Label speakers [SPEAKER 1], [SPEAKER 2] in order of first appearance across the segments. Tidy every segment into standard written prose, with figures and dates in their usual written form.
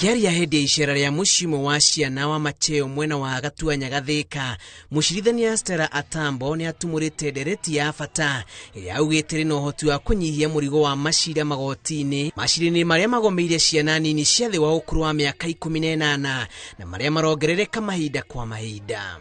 [SPEAKER 1] Akiaria hĩndĩ ya icera rĩa mũcimo wa ciana wa Mateo mwena wa Gatuanya Gathĩka, Mũcirithania Atambo nĩ atumũrĩte ndereti ya bata ĩrĩa augĩte na ũhoti wa kũnyihia mũrigo wa macira magoti-inĩ, macira-inĩ marĩa magomeire ciana nini cia thĩ wa ũkũrũ wa mĩaka 18 na marĩa marongerereka mahinda kwa mahinda.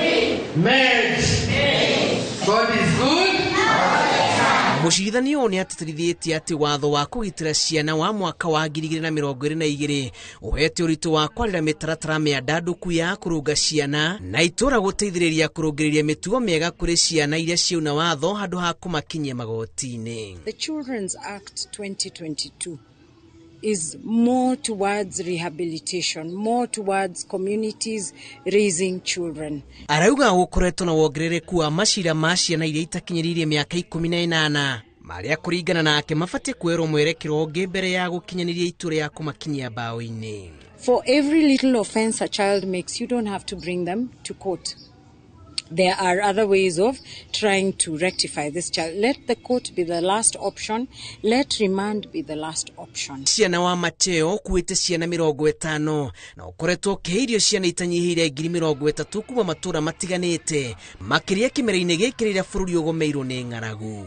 [SPEAKER 2] God is good.
[SPEAKER 1] Mũcirithania nĩ atĩtĩrithĩtie atĩ watho wa kũgitĩra ciana wa mwaka wa 2022 ũhete ũritũ wa kwarĩra mĩtaratara mĩandandũku ya kũrũnga ciana na itũra gũteithĩrĩria kũrũngĩrĩria mĩtugo mĩega kũrĩ ciana iria ciauna watho handũ ha kũmakinyia magoti-inĩ.
[SPEAKER 3] The Children's Act 2022 is more towards rehabilitation, more towards communities raising children.
[SPEAKER 1] Arauga gũkoretwo na wongerereku wa macira ma ciana iria itakinyĩrĩirie mĩaka 18 marĩa kũringana nake mabatie kuerwo mwerekero ũngĩ mbere ya gũkinyanĩria itua rĩa kũmakinyia mbaũ-inĩ.
[SPEAKER 3] For every little offense a child makes, you don't have to bring them to court. There are other ways of trying to rectify this child. Let the court be the last option. Let remand be the last option.
[SPEAKER 1] Ciana wa Mateo kuĩte ciana 50 na ũkoretwo kĩhirio ciana itanyihĩire 30,000 kuma matũra matiganĩte makĩria kĩmera-inĩ gĩkĩ rĩrĩa bũrũri ũgomeirwo nĩ ng'aragu.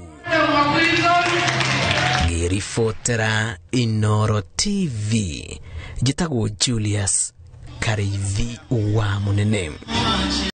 [SPEAKER 1] Ngĩribotera Inooro TV, njĩtagwo Julius Kareithi wa Mũnene.